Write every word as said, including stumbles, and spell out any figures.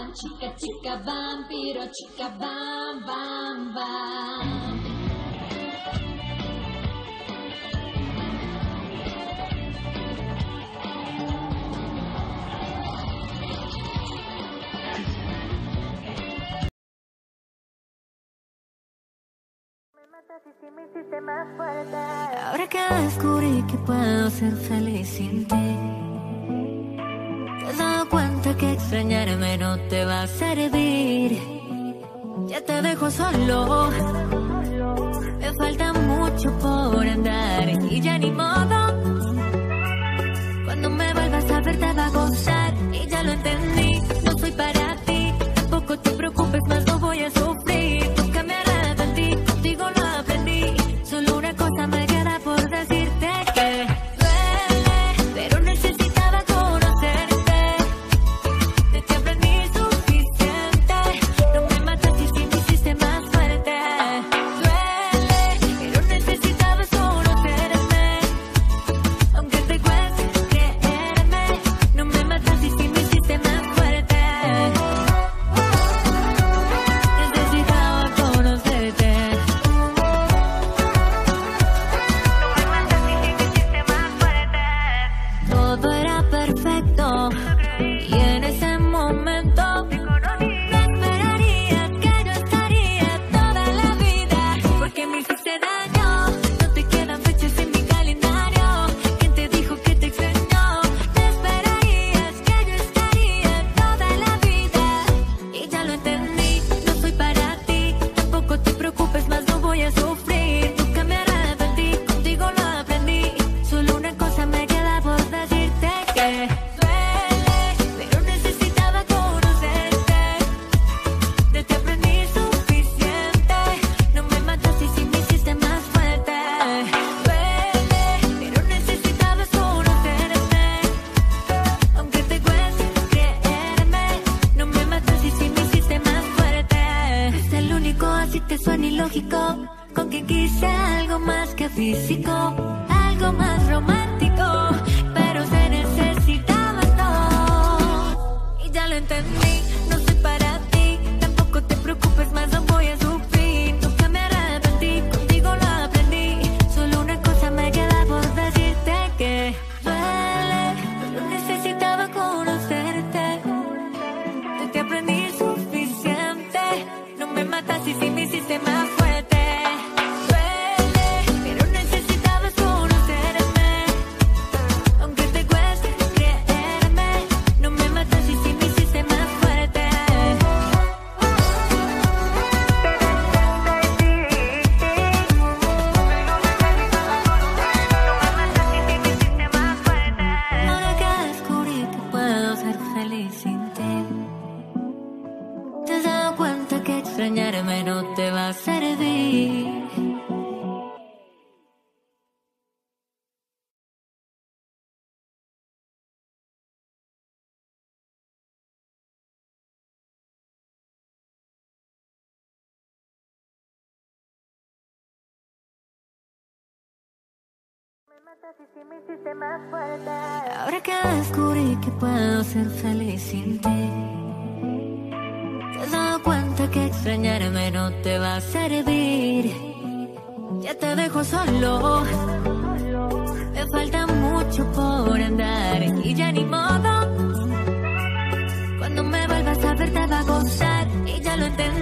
chica, chica vampiro, chica bam, bam, bam. Ahora que descubrí que puedo ser feliz sin ti, te has dado cuenta que extrañarme no te va a servir. Ya te dejo solo, me falta mucho por andar y ya ni modo. Cuando me vuelvas a ver te va a gozar y ya lo entendí. No soy para ti, tampoco te preocupes más, no voy a sufrir. Nunca me arrepentí, contigo lo aprendí. Solo una cosa me queda por decirte que duele, pero necesitaba conocerte. De ti aprendí suficiente. No me mataste si me hiciste más fuerte. Duele, pero necesitabas conocerme. Aunque te cueste creerme, no me mataste si me hiciste más fuerte. Necesitaba conocerte. Todo era perfecto y en ese momento no esperarías que yo estaría toda la vida, porque me hiciste daño. No te quedan fechas en mi calendario. ¿Quién te dijo que te extrañó? No esperarías que yo estaría toda la vida y ya lo entendí. No soy para ti, tampoco te preocupes más, no voy a sufrir. Nunca me arrepentí, contigo lo aprendí. Solo una cosa me queda por decirte que duele, pero necesitaba conocerte. De ti aprendí suficiente. No me mataste si me hiciste más fuerte. Duele, pero necesitabas conocerme. Aunque te cueste creerme, no me mataste si me hiciste más fuerte. Es el único, así te suena ilógico, con que quise algo más que físico, algo más romántico, pero se necesitaba todo y ya lo entendí. No soy para ti, tampoco te preocupes más, no voy a sufrir. Nunca me arrepentí, contigo lo aprendí. Solo una cosa me queda por decirte que duele, pero necesitaba conocerte. De ti aprendí suficiente. No me mataste si me hiciste más fuerte. Duele, pero necesitabas conocerme. Aunque te cueste creerme, no me mataste si me hiciste más fuerte. Ahora que descubrí que puedo ser feliz sin ti, te has dado cuenta que extrañarme no te va a servir. Ahora que descubrí que puedo ser feliz sin ti, te has dado cuenta que extrañarme no te va a servir. Ya te dejo solo, me falta mucho por andar y ya ni modo. Cuando me vuelvas a ver te va a gozar y ya lo entendí.